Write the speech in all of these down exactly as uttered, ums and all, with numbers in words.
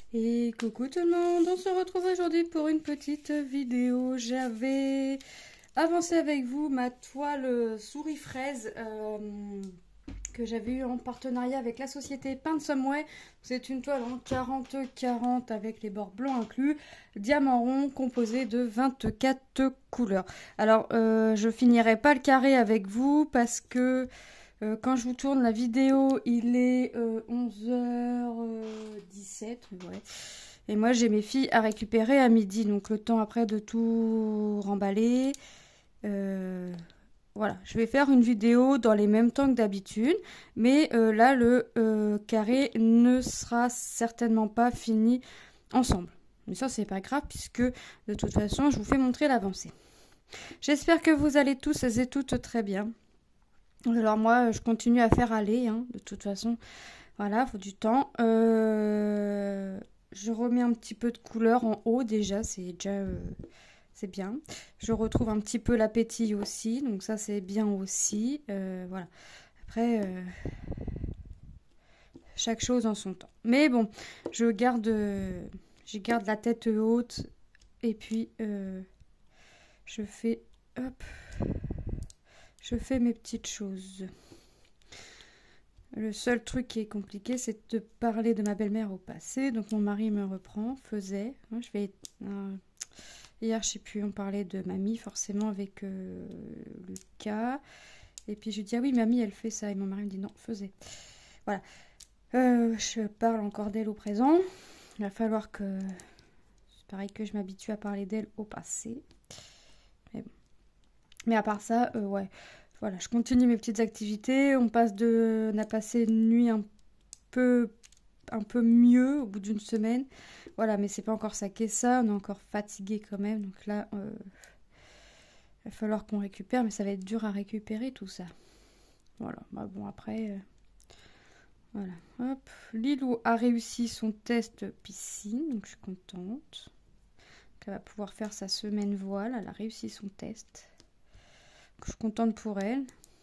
Et coucou tout le monde, on se retrouve aujourd'hui pour une petite vidéo. J'avais avancé avec vous ma toile souris fraise euh, que j'avais eu en partenariat avec la société Paint Someway. C'est une toile en quarante quarante avec les bords blancs inclus, diamant rond composé de vingt-quatre couleurs. Alors euh, je finirai pas le carré avec vous parce que Euh, quand je vous tourne la vidéo, il est euh, onze heures dix-sept. Ouais. Et moi, j'ai mes filles à récupérer à midi. Donc, le temps après de tout remballer. Euh, voilà. Je vais faire une vidéo dans les mêmes temps que d'habitude. Mais euh, là, le euh, carré ne sera certainement pas fini ensemble. Mais ça, c'est pas grave puisque de toute façon, je vous fais montrer l'avancée. J'espère que vous allez tous et toutes très bien. Alors moi, je continue à faire aller, hein, de toute façon. Voilà, il faut du temps. Euh, je remets un petit peu de couleur en haut déjà, c'est déjà euh, c'est bien. Je retrouve un petit peu l'appétit aussi, donc ça c'est bien aussi. Euh, voilà. Après, euh, chaque chose en son temps. Mais bon, je garde, euh, je garde la tête haute et puis euh, je fais, hop, je fais mes petites choses. Le seul truc qui est compliqué, c'est de parler de ma belle-mère au passé. Donc mon mari me reprend, faisait. Je vais euh, hier, je sais plus, on parlait de mamie forcément avec euh, Lucas. Et puis je lui dis ah oui, mamie, elle fait ça. Et mon mari me dit non, faisait. Voilà. Euh, je parle encore d'elle au présent. Il va falloir que c'est pareil que je m'habitue à parler d'elle au passé. Mais bon. Mais à part ça, euh, ouais. Voilà, je continue mes petites activités. On passe de, on a passé une nuit un peu, un peu mieux au bout d'une semaine. Voilà, mais c'est pas encore ça qu'est ça. On est encore fatigué quand même. Donc là, euh, il va falloir qu'on récupère, mais ça va être dur à récupérer tout ça. Voilà. Bah bon après, euh, voilà. Hop. Lilou a réussi son test piscine, donc je suis contente. Donc elle va pouvoir faire sa semaine voile. Elle a réussi son test. Je suis contente pour elle.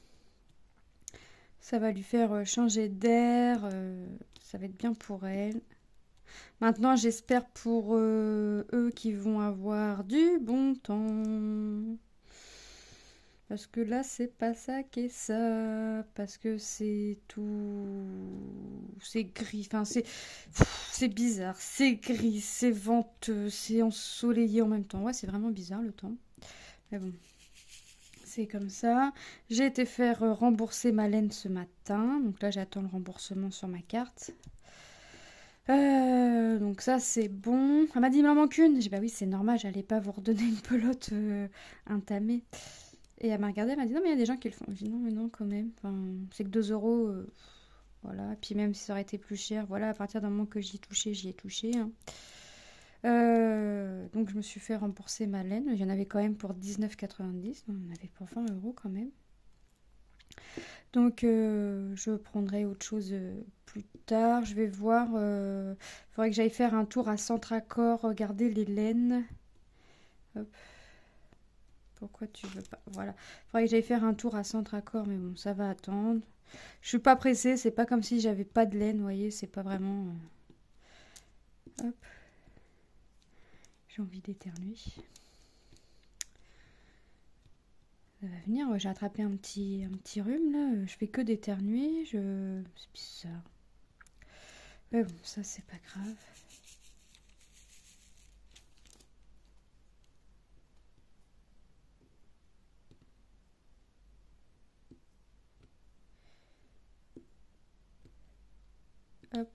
Ça va lui faire changer d'air. Euh, ça va être bien pour elle. Maintenant, j'espère pour euh, eux qui vont avoir du bon temps. Parce que là, c'est pas ça qu'est ça. Parce que c'est tout... C'est gris. Enfin, c'est... C'est bizarre. C'est gris, c'est venteux, c'est ensoleillé en même temps. Ouais, c'est vraiment bizarre le temps. Mais bon... C'est comme ça. J'ai été faire rembourser ma laine ce matin. Donc là, j'attends le remboursement sur ma carte. Euh, donc ça, c'est bon. Elle m'a dit, il m'en manque une. J'ai dit, bah oui, c'est normal, j'allais pas vous redonner une pelote euh, intamée. Et elle m'a regardé, elle m'a dit, non, mais il y a des gens qui le font. J'ai dit, non, mais non, quand même. Enfin, c'est que deux euros. Euh, voilà. Puis même si ça aurait été plus cher, voilà, à partir d'un moment que j'y ai touché, j'y ai touché. Hein. Euh, donc je me suis fait rembourser ma laine. Il y en avait quand même pour dix-neuf quatre-vingt-dix. On en avait pour vingt euros quand même. Donc euh, je prendrai autre chose euh, plus tard. Je vais voir. Il euh, faudrait que j'aille faire un tour à Centracor, regarder les laines. Hop. Pourquoi tu veux pas? Voilà. Il faudrait que j'aille faire un tour à Centracor, mais bon, ça va attendre. Je suis pas pressée. C'est pas comme si j'avais pas de laine, vous voyez. C'est pas vraiment. Euh... Hop. J'ai envie d'éternuer. Ça va venir, j'ai attrapé un petit, un petit rhume là, je fais que d'éternuer, je... c'est bizarre. Mais bon, ça c'est pas grave. Hop.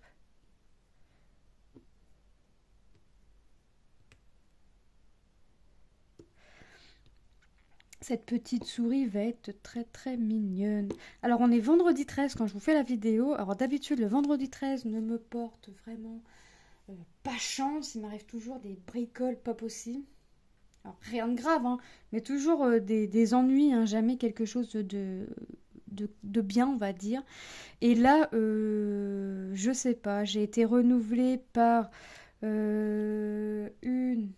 Cette petite souris va être très très mignonne. Alors on est vendredi treize quand je vous fais la vidéo. Alors d'habitude le vendredi treize ne me porte vraiment euh, pas chance. Il m'arrive toujours des bricoles pas possibles. Alors rien de grave, hein, mais toujours euh, des, des ennuis, hein, jamais quelque chose de, de, de bien on va dire. Et là, euh, je sais pas, j'ai été renouvelée par euh, une...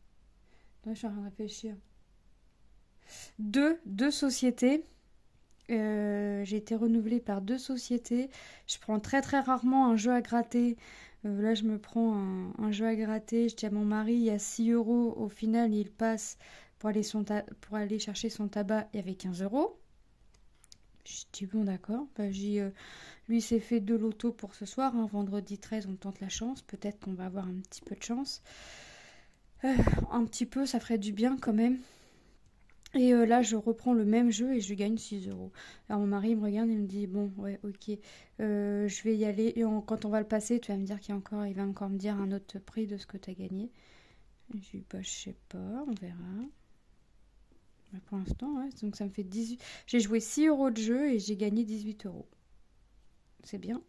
Là, je suis en train de réfléchir. Deux, deux sociétés. Euh, j'ai été renouvelée par deux sociétés. Je prends très très rarement un jeu à gratter. Euh, là, je me prends un, un jeu à gratter. Je dis à mon mari, il y a six euros. Au final, il passe pour aller, son pour aller chercher son tabac. Il y avait quinze euros. Je dis bon, d'accord. Bah, j'ai, euh, lui s'est fait de l'auto pour ce soir. Hein. Vendredi treize, on tente la chance. Peut-être qu'on va avoir un petit peu de chance. Euh, un petit peu, ça ferait du bien quand même. Et euh, là, je reprends le même jeu et je gagne six euros. Alors mon mari me regarde et me dit, bon, ouais, ok, euh, je vais y aller. Et on- quand on va le passer, tu vas me dire qu'il y a encore, il va encore me dire un autre prix de ce que tu as gagné. Je dis, bah, je sais pas, on verra. Mais pour l'instant, ouais, donc ça me fait dix-huit. J'ai joué six euros de jeu et j'ai gagné dix-huit euros. C'est bien.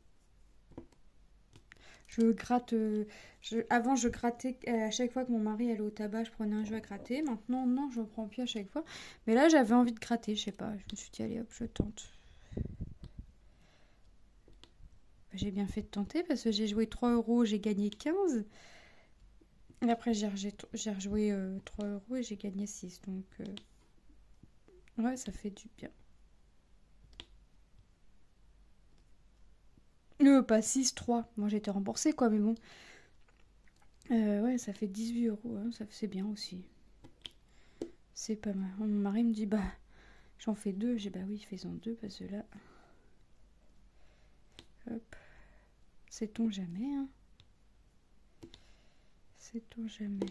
Je gratte. euh, je- avant, je grattais euh, à chaque fois que mon mari allait au tabac, je prenais un jeu à gratter. Maintenant, non, j'en prends plus à chaque fois. Mais là, j'avais envie de gratter, je sais pas. Je me suis dit, allez hop, je tente. Bah, j'ai bien fait de tenter parce que j'ai joué trois euros, j'ai gagné quinze. Et après, j'ai rejoué euh, trois euros et j'ai gagné six. Donc, euh, ouais, ça fait du bien. Euh, pas six, trois. Moi, j'ai été remboursée, quoi, mais bon. Euh, ouais, ça fait dix-huit euros. Hein, ça c'est bien aussi. C'est pas mal. Mon mari me dit, bah, j'en fais deux. J'ai, bah oui, fais-en deux parce que là. Hop. Sait-on jamais, hein. Sait-on jamais.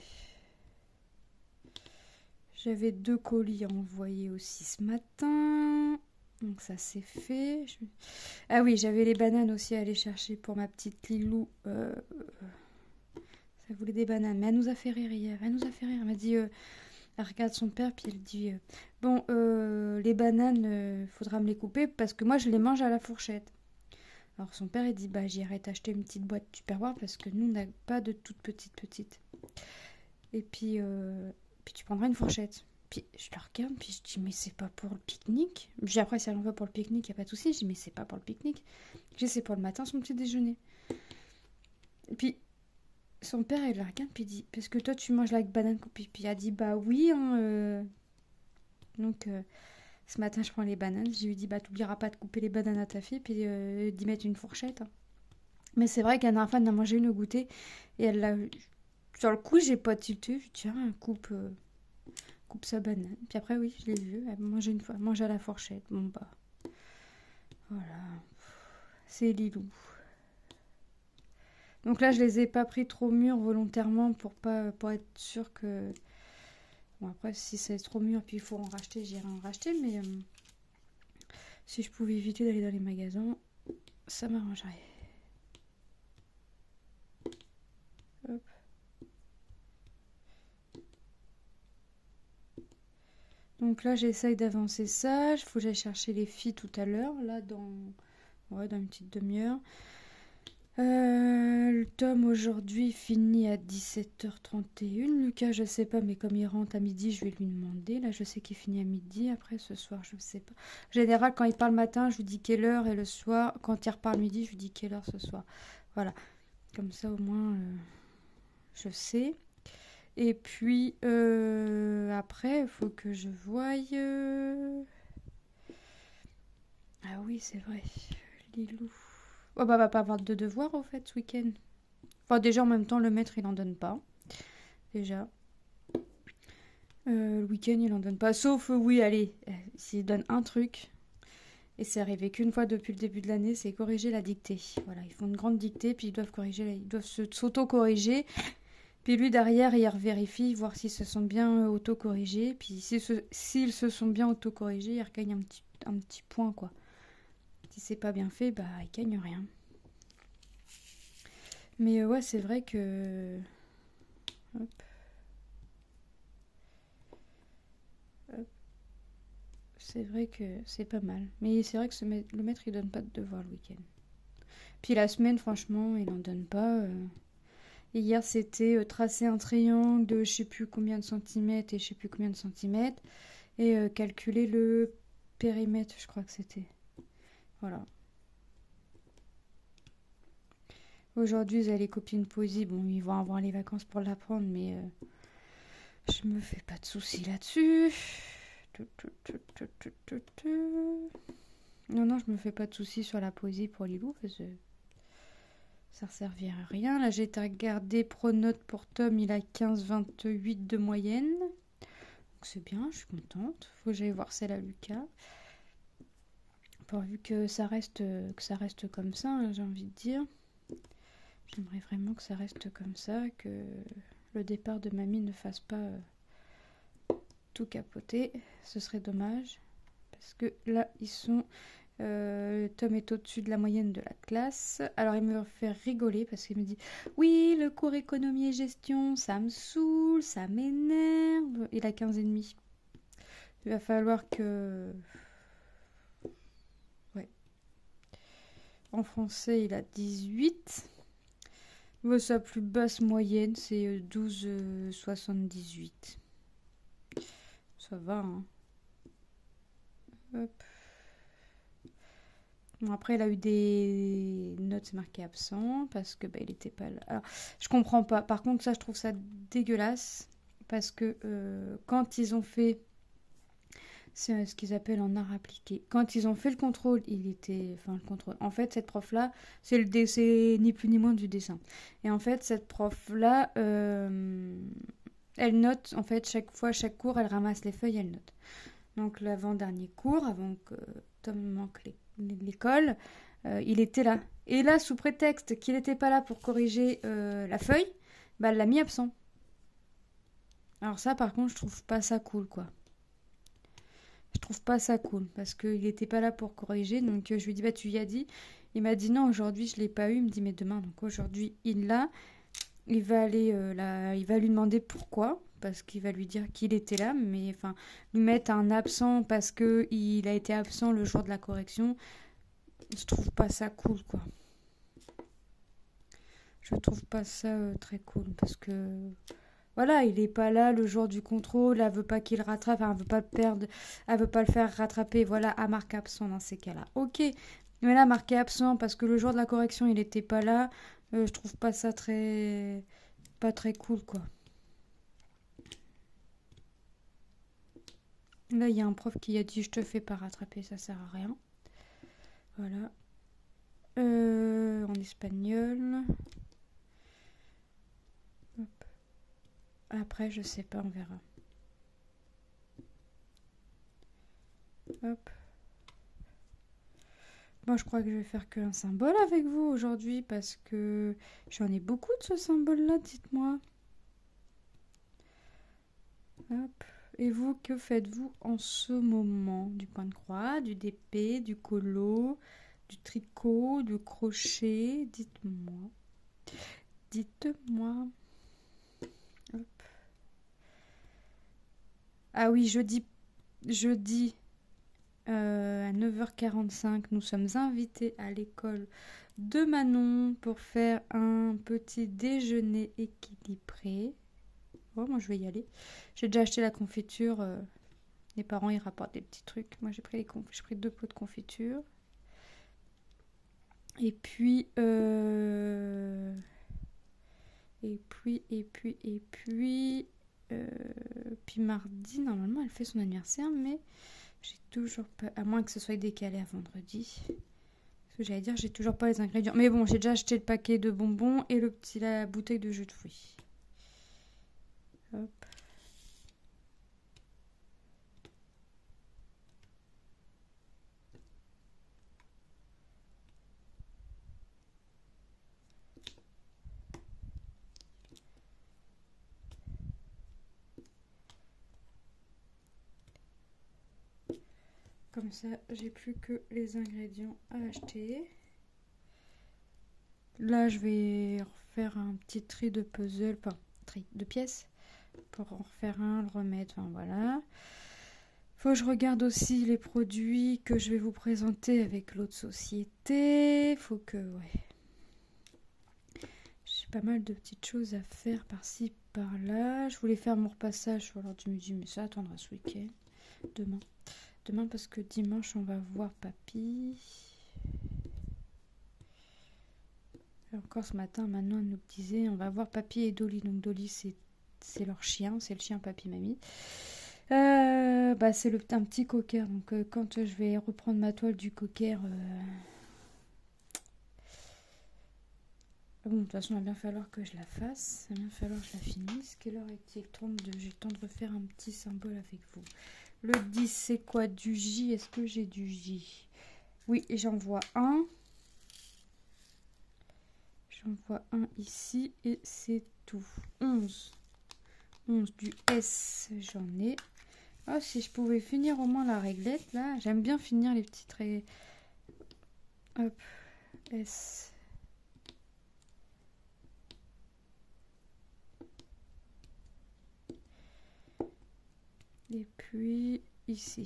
J'avais deux colis à envoyer aussi ce matin. Donc ça c'est fait. Je... Ah oui, j'avais les bananes aussi à aller chercher pour ma petite Lilou. Euh... Ça voulait des bananes. Mais elle nous a fait rire hier. Elle nous a fait rire. Elle m'a dit... Euh... Elle regarde son père, puis elle dit... Euh... Bon, euh, les bananes, euh, faudra me les couper parce que moi je les mange à la fourchette. Alors son père, il dit... Bah j'irai t'acheter une petite boîte Tupperware parce que nous, on n'a pas de toute petite petite. Et puis... Euh... Puis tu prendras une fourchette. Puis je la regarde, puis je dis, mais c'est pas pour le pique-nique. Puis après, si elle en va pour le pique-nique, il n'y a pas de souci. Je dis, mais c'est pas pour le pique-nique. Je dis, c'est pour le matin, son petit déjeuner. Et puis son père, il la regarde, puis il dit, parce que toi, tu manges la banane coupée. Puis il a dit, bah oui. Hein, euh... Donc euh, ce matin, je prends les bananes. Je lui dis, bah t'oublieras pas de couper les bananes à ta fille, puis euh, d'y mettre une fourchette. Hein. Mais c'est vrai qu'à la dernière fois, elle en a mangé une au goûter. Et elle l'a. Sur le coup, j'ai pas tilté. Je dis, tiens, coupe. Euh... coupe sa banane. Puis après, oui, je l'ai vu. Elle mangeait une fois, elle mangeait à la fourchette. Bon, bah. Voilà. C'est Lilou. Donc là, je les ai pas pris trop mûrs volontairement pour pas pour être sûr que. Bon, après, si c'est trop mûr, puis il faut en racheter, j'irai en racheter. Mais euh, si je pouvais éviter d'aller dans les magasins, ça m'arrangerait. Hop. Donc là, j'essaye d'avancer ça. Il faut que j'aille chercher les filles tout à l'heure, là, dans... Ouais, dans une petite demi-heure. Euh, le tome aujourd'hui finit à dix-sept heures trente et une. Lucas, je sais pas, mais comme il rentre à midi, je vais lui demander. Là, je sais qu'il finit à midi. Après, ce soir, je sais pas. En général, quand il parle matin, je lui dis quelle heure. Et le soir, quand il reparle midi, je lui dis quelle heure ce soir. Voilà. Comme ça, au moins, euh, je sais. Et puis, euh, après, il faut que je voie... euh, Ah oui, c'est vrai. Lilou. Oh bah, va pas avoir de devoirs, au fait, ce week-end. Enfin, déjà, en même temps, le maître, il en donne pas. Déjà. Euh, le week-end, il en donne pas. Sauf, euh, oui, allez, euh, s'il donne un truc, et c'est arrivé qu'une fois depuis le début de l'année, c'est corriger la dictée. Voilà, ils font une grande dictée, puis ils doivent corriger, ils doivent se- s'auto-corriger. Puis lui, derrière, il revérifie, voir s'ils se sont bien auto-corrigés. Puis s'ils se, s'ils se sont bien auto-corrigés, il regagne un petit, un petit point, quoi. Si c'est pas bien fait, bah, il gagne rien. Mais euh, ouais, c'est vrai que... Hop. Hop. C'est vrai que c'est pas mal. Mais c'est vrai que ce ma- le maître, il donne pas de devoir le week-end. Puis la semaine, franchement, il en donne pas. euh. Et hier, c'était euh, tracer un triangle de je sais plus combien de centimètres et je sais plus combien de centimètres. Et euh, calculer le périmètre, je crois que c'était. Voilà. Aujourd'hui, ils allaient copier une poésie. Bon, ils vont avoir les vacances pour l'apprendre, mais euh, je me fais pas de soucis là-dessus. Non, non, je me fais pas de soucis sur la poésie pour Lilou, parce que ça ne servirait à rien. Là, j'ai regardé Pronote pour Tom, il a quinze virgule vingt-huit de moyenne. Donc c'est bien, je suis contente. Faut que j'aille voir celle à Lucas. Pourvu que ça reste, que ça reste comme ça, hein, j'ai envie de dire. J'aimerais vraiment que ça reste comme ça, que le départ de mamie ne fasse pas euh, tout capoter. Ce serait dommage. Parce que là, ils sont... Euh, Tom est au-dessus de la moyenne de la classe. Alors, il me fait rigoler parce qu'il me dit « Oui, le cours économie et gestion, ça me saoule, ça m'énerve. » Il a quinze virgule cinq. Il va falloir que... Ouais. En français, il a dix-huit. Sa plus basse moyenne, c'est douze virgule soixante-dix-huit. Ça va, hein. Hop. Bon, après, il a eu des notes marquées absent parce que bah, il était pas là. Alors, je comprends pas. Par contre, ça, je trouve ça dégueulasse parce que euh, quand ils ont fait, c'est ce qu'ils appellent en art appliqué. Quand ils ont fait le contrôle, il était, enfin le contrôle. En fait, cette prof-là, c'est le dessin, ni plus ni moins du dessin. Et en fait, cette prof-là, euh, elle note. En fait, chaque fois, chaque cours, elle ramasse les feuilles, elle note. Donc l'avant-dernier cours, avant que Tom manque les l'école, euh, il était là. Et là, sous prétexte qu'il n'était pas là pour corriger euh, la feuille, bah, elle l'a mis absent. Alors ça, par contre, je trouve pas ça cool, quoi. Je trouve pas ça cool, parce qu'il n'était pas là pour corriger, donc euh, je lui dis, bah tu y as dit. Il m'a dit, non, aujourd'hui, je l'ai pas eu. Il me dit, mais demain, donc aujourd'hui, il l'a. Il va aller, euh, là, il va lui demander pourquoi, parce qu'il va lui dire qu'il était là, mais enfin, lui mettre un absent parce qu'il a été absent le jour de la correction, je trouve pas ça cool, quoi. Je trouve pas ça euh, très cool, parce que, voilà, il est pas là le jour du contrôle, elle veut pas qu'il rattrape, elle veut pas le perdre, elle veut pas le faire rattraper, voilà, à marquer absent dans ces cas-là. Ok, mais là, marqué absent parce que le jour de la correction, il était pas là, euh, je trouve pas ça très... pas très cool, quoi. Là, il y a un prof qui a dit « Je te fais pas rattraper, ça sert à rien. » Voilà. Euh, en espagnol. Hop. Après, je sais pas, on verra. Hop. Moi, je crois que je vais faire qu'un symbole avec vous aujourd'hui parce que j'en ai beaucoup de ce symbole-là, dites-moi. Hop. Et vous, que faites-vous en ce moment? Du point de croix, du D P, du colo, du tricot, du crochet? Dites-moi. Dites-moi. Hop. Ah oui, jeudi, jeudi euh, à neuf heures quarante-cinq, nous sommes invités à l'école de Manon pour faire un petit déjeuner équilibré. Oh, moi je vais y aller. J'ai déjà acheté la confiture. Euh, les parents ils rapportent des petits trucs. Moi j'ai pris, les conf... j'ai pris deux pots de confiture. Et puis, euh... et puis, et puis, et puis, euh... puis mardi, normalement elle fait son anniversaire, mais j'ai toujours pas, à moins que ce soit décalé à vendredi. Parce que j'allais dire, j'ai toujours pas les ingrédients. Mais bon, j'ai déjà acheté le paquet de bonbons et le petit, la bouteille de jus de fruits. Hop. Comme ça, j'ai plus que les ingrédients à acheter. Là, je vais refaire un petit tri de puzzle, enfin, tri de pièces, pour en refaire un, le remettre, enfin voilà. Faut que je regarde aussi les produits que je vais vous présenter avec l'autre société. Faut que, ouais. J'ai pas mal de petites choses à faire par-ci, par-là. Je voulais faire mon repassage sur l'heure du midi, mais ça attendra ce week-end. Demain. Demain parce que dimanche, on va voir papy. Et encore ce matin, maintenant, elle nous disait, on va voir papy et Dolly. Donc Dolly, c'est, c'est leur chien, c'est le chien papy-mamie. Euh, bah, c'est le, un petit cocker. Donc, euh, quand euh, je vais reprendre ma toile du cocker. Euh... Bon, de toute façon, il va bien falloir que je la fasse. Il va bien falloir que je la finisse. Quelle heure est-il? trente-deux. J'ai le temps de refaire un petit symbole avec vous. Le dix, c'est quoi? Du J. Est-ce que j'ai du J? Oui, j'en vois un. J'en vois un ici et c'est tout. onze. onze du S, j'en ai. Oh, si je pouvais finir au moins la réglette, là. J'aime bien finir les petites règles. Hop, S. Et puis, ici.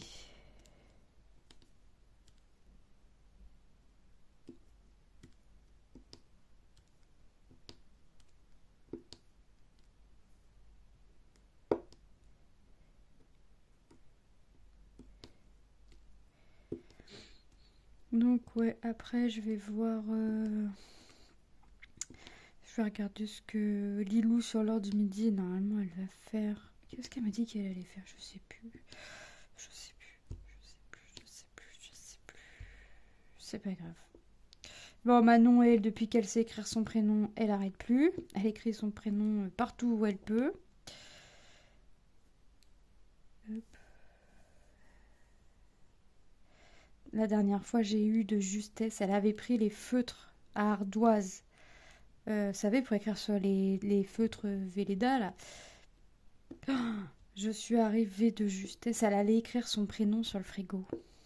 Donc, ouais, après, je vais voir... Euh... Je vais regarder ce que Lilou sur l'heure du midi, normalement, elle va faire. Qu'est-ce qu'elle m'a dit qu'elle allait faire? Je sais plus. Je sais plus. Je sais plus. Je sais plus. Je sais plus. C'est pas grave. Bon, Manon, elle, depuis qu'elle sait écrire son prénom, elle arrête plus. Elle écrit son prénom partout où elle peut. Hop. La dernière fois, j'ai eu de justesse. Elle avait pris les feutres à ardoise. Euh, vous savez, pour écrire sur les, les feutres Velleda, là. Oh, je suis arrivée de justesse. Elle allait écrire son prénom sur le frigo.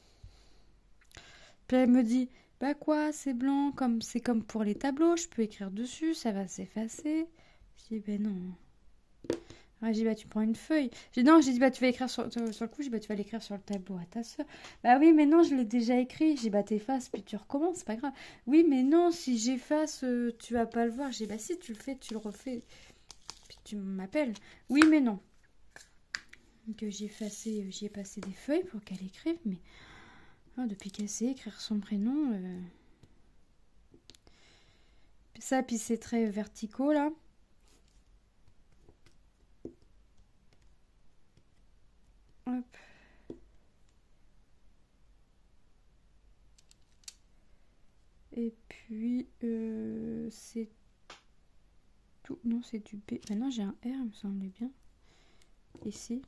Puis elle me dit, bah quoi, c'est blanc, comme c'est comme pour les tableaux, je peux écrire dessus, ça va s'effacer. Je dis, ben non. Ah, j'ai dit, bah tu prends une feuille. J'ai dit, non, j'ai dit, bah tu vas écrire sur, sur, sur le coup, j'ai dit, bah tu vas l'écrire sur le tableau à ta soeur. Bah oui, mais non, je l'ai déjà écrit. J'ai dit, bah t'effaces, puis tu recommences, c'est pas grave. Oui, mais non, si j'efface, euh, tu vas pas le voir. J'ai dit, bah si, tu le fais, tu le refais. Puis tu m'appelles. Oui, mais non. Donc j'ai effacé, j'y ai passé des feuilles pour qu'elle écrive, mais oh, depuis qu'elle sait écrire son prénom, euh... ça, puis c'est très verticaux là. Hop. Et puis euh, c'est tout. Non, c'est du B. Maintenant j'ai un R, il me semblait bien. Ici.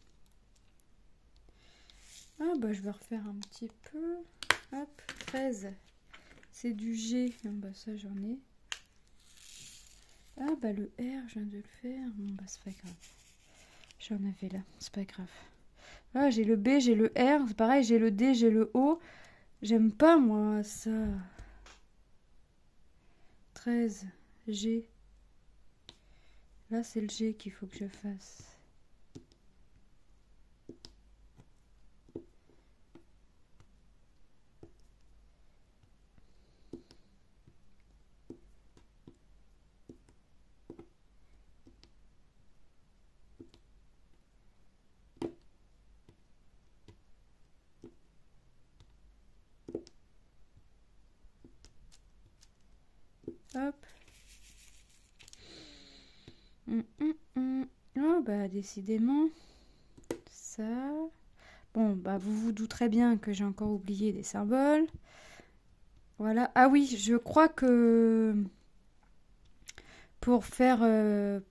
Ah bah je vais refaire un petit peu. Hop, treize. C'est du G. Ah, bah ça j'en ai. Ah bah le R, je viens de le faire. Bon bah c'est pas grave. J'en avais là, c'est pas grave. Ah, j'ai le B, j'ai le R, c'est pareil, j'ai le D, j'ai le O. J'aime pas moi ça. treize, G. Là c'est le G qu'il faut que je fasse. Hop. Hum, hum, hum. Oh bah décidément. Ça. Bon bah vous vous douterez bien que j'ai encore oublié des symboles. Voilà. Ah oui, je crois que pour faire euh,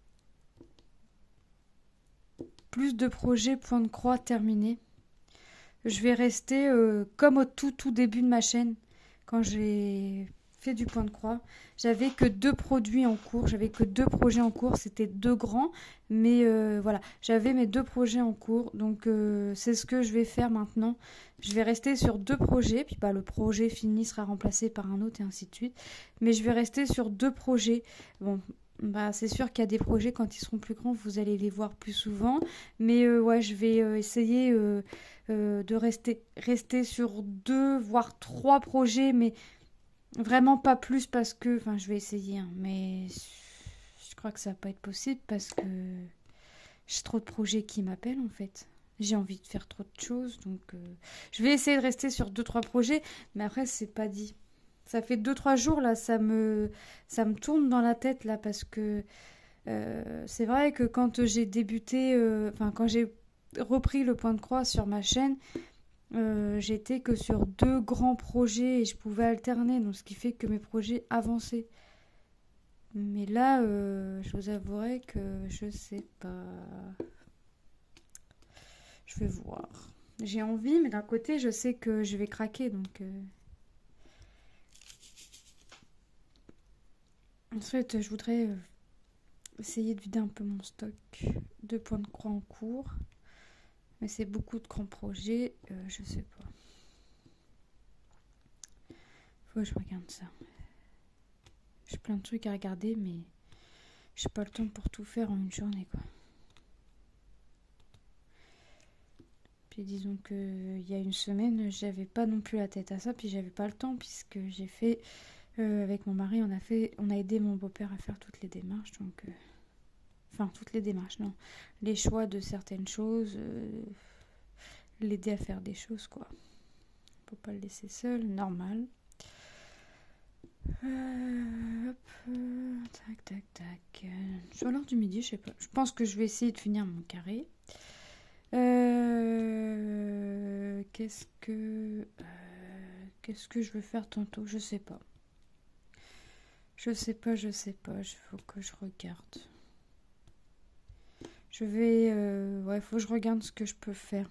plus de projets point de croix terminés, je vais rester euh, comme au tout tout début de ma chaîne quand j'ai fait du point de croix. J'avais que deux produits en cours, j'avais que deux projets en cours, c'était deux grands, mais euh, voilà, j'avais mes deux projets en cours, donc euh, c'est ce que je vais faire maintenant. Je vais rester sur deux projets, puis bah, le projet fini sera remplacé par un autre et ainsi de suite, mais je vais rester sur deux projets. Bon, bah, c'est sûr qu'il y a des projets, quand ils seront plus grands, vous allez les voir plus souvent, mais euh, ouais, je vais euh, essayer euh, euh, de rester, rester sur deux, voire trois projets, mais vraiment pas plus parce que... Enfin, je vais essayer, hein, mais je crois que ça va pas être possible parce que j'ai trop de projets qui m'appellent, en fait. J'ai envie de faire trop de choses, donc... Euh, je vais essayer de rester sur deux trois projets, mais après, c'est pas dit. Ça fait deux trois jours, là, ça me, ça me tourne dans la tête, là, parce que... Euh, c'est vrai que quand j'ai débuté... euh, Enfin, quand j'ai repris le point de croix sur ma chaîne, euh, j'étais que sur deux grands projets et je pouvais alterner, donc ce qui fait que mes projets avançaient. Mais là, euh, je vous avouerai que je sais pas. Je vais voir. J'ai envie, mais d'un côté, je sais que je vais craquer, donc... Euh... Ensuite, je voudrais euh, essayer de vider un peu mon stock de points de croix en cours. Mais c'est beaucoup de grands projets, euh, je sais pas. Faut que je regarde ça. J'ai plein de trucs à regarder, mais j'ai pas le temps pour tout faire en une journée, quoi. Puis disons que il y a une semaine, j'avais pas non plus la tête à ça, puis j'avais pas le temps puisque j'ai fait euh, avec mon mari, on a fait, on a aidé mon beau-père à faire toutes les démarches, donc euh, enfin toutes les démarches, non, les choix de certaines choses, euh, l'aider à faire des choses, quoi. Faut pas le laisser seul, normal. Euh, hop, euh, tac, tac, tac. Euh, sur l'heure du midi, je sais pas. Je pense que je vais essayer de finir mon carré. Euh, qu'est-ce que euh, qu'est-ce que je veux faire tantôt? Je sais pas. Je sais pas, je sais pas. Il faut que je regarde. Je vais... Euh, ouais, faut que je regarde ce que je peux faire.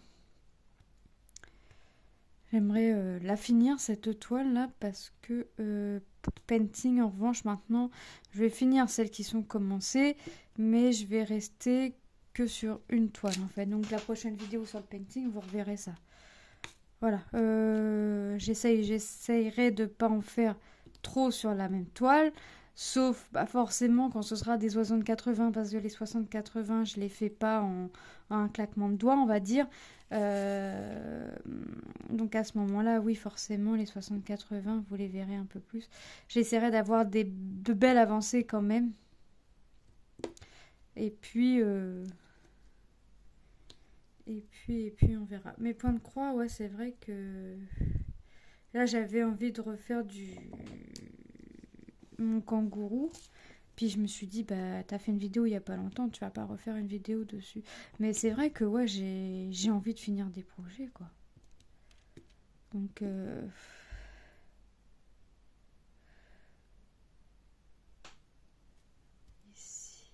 J'aimerais euh, la finir, cette toile-là, parce que euh, pour painting, en revanche, maintenant, je vais finir celles qui sont commencées, mais je vais rester que sur une toile, en fait. Donc, la prochaine vidéo sur le painting, vous reverrez ça. Voilà. Euh, j'essaye, j'essayerai de ne pas en faire trop sur la même toile, sauf bah, forcément quand ce sera des soixante quatre-vingts, parce que les soixante quatre-vingts, je ne les fais pas en, en un claquement de doigts, on va dire. Euh, donc à ce moment-là, oui, forcément, les soixante quatre-vingts, vous les verrez un peu plus. J'essaierai d'avoir des, de belles avancées quand même. Et puis... Euh, et puis, et puis, on verra. Mes points de croix, ouais, c'est vrai que... Là, j'avais envie de refaire du... mon kangourou. Puis je me suis dit, bah, t'as fait une vidéo il n'y a pas longtemps, tu vas pas refaire une vidéo dessus. Mais c'est vrai que, ouais, j'ai, j'ai envie de finir des projets, quoi. Donc... Euh... Ici.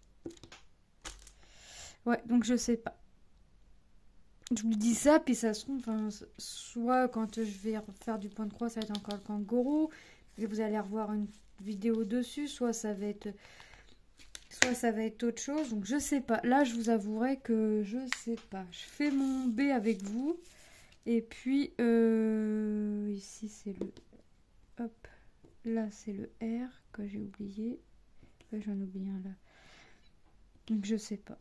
Ouais, donc je sais pas. Je vous dis ça, puis ça se trouve, enfin, soit quand je vais faire du point de croix, ça va être encore le kangourou, et vous allez revoir une vidéo dessus, soit ça va être, soit ça va être autre chose, donc je sais pas. Là, je vous avouerai que je sais pas. Je fais mon B avec vous, et puis euh, ici c'est le, hop, là c'est le R que j'ai oublié, ouais, j'en oublie un là, donc je sais pas.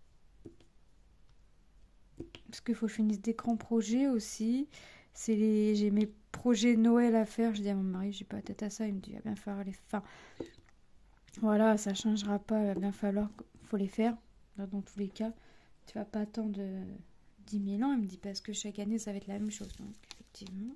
Parce qu'il faut que je finisse des grands projets aussi. C'est les... J'ai mes projets Noël à faire. Je dis à mon mari, j'ai pas la tête à ça. Il me dit, il va bien falloir les faire. Voilà, ça changera pas. Il va bien falloir... faut les faire. Dans tous les cas, tu vas pas attendre dix mille ans. Il me dit, parce que chaque année, ça va être la même chose. Donc, effectivement.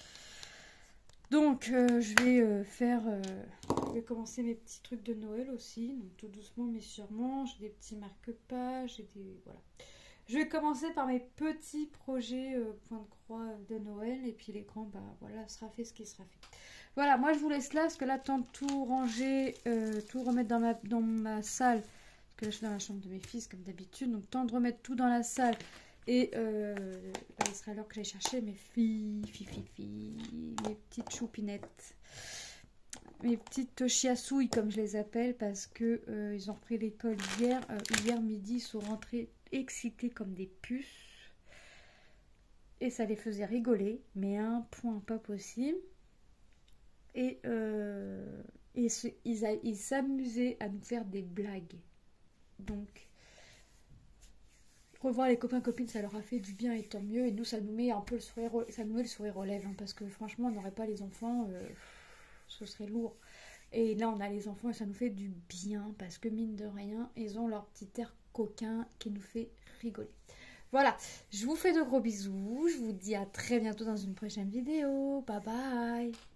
Donc, euh, je vais euh, faire... Euh... Je vais commencer mes petits trucs de Noël aussi. Donc, tout doucement, mais sûrement. J'ai des petits marque-pages. J'ai des... Voilà. Je vais commencer par mes petits projets euh, point de croix de Noël. Et puis les grands, bah voilà, sera fait ce qui sera fait. Voilà, moi je vous laisse là. Parce que là, temps de tout ranger, euh, tout remettre dans ma, dans ma salle. Parce que là, je suis dans la chambre de mes fils, comme d'habitude. Donc, temps de remettre tout dans la salle. Et euh, bah, il sera l'heure que j'aille chercher mes filles, filles, filles, filles, mes petites choupinettes. Mes petites chiassouilles, comme je les appelle. Parce que euh, ils ont repris l'école hier. Euh, hier midi, ils sont rentrés excités comme des puces et ça les faisait rigoler, mais à un point pas possible. Et, euh, et ce, ils, ils s'amusaient à nous faire des blagues. Donc revoir les copains copines, ça leur a fait du bien et tant mieux. Et nous, ça nous met un peu le sourire, ça nous met le sourire aux lèvres, hein, parce que franchement, on n'aurait pas les enfants, euh, ce serait lourd. Et là, on a les enfants et ça nous fait du bien, parce que mine de rien, ils ont leur petit air coquin qui nous fait rigoler. Voilà, je vous fais de gros bisous, je vous dis à très bientôt dans une prochaine vidéo, bye bye.